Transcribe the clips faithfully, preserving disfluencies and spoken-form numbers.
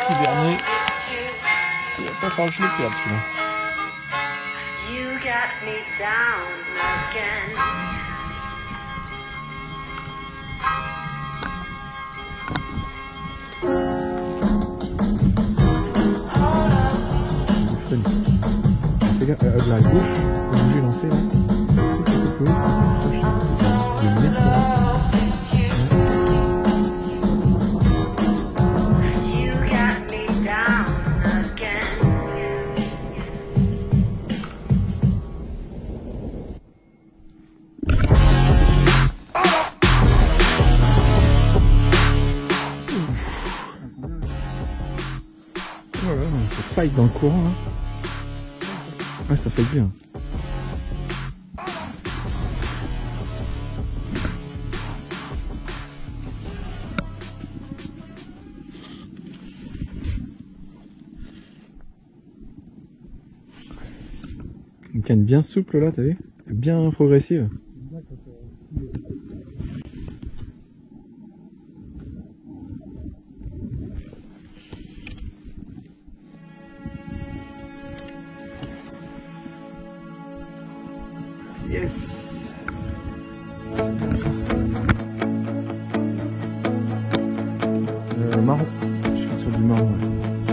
petit dernier. Il va pas falloir que je le perde celui-là. You got me down again. Fais gaffe, euh, la gauche, comme j'ai lancé là. Tout petit peu, ça s'approche. Je vais mettre là. You got me down again. Voilà, ça fight dans le courant là. Ah, ça fait bien. Une canne bien souple là, t'as vu? Bien progressive. Yes, c'est bon ça. Euh, marron. Je suis sur du marron. Ouais.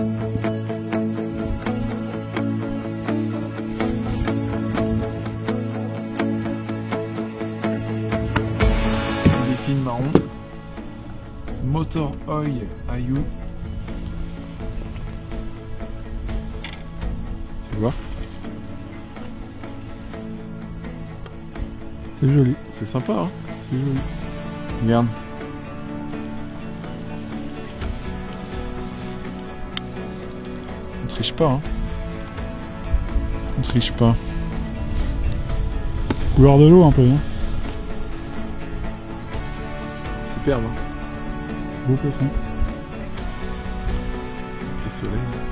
Des fines marron. Motor Oil Ayu. Tu vois? C'est joli, c'est sympa hein. C'est joli. Regarde. On triche pas hein. On triche pas. Couleur de l'eau un peu, hein. Superbe hein. Beau poisson. Le soleil.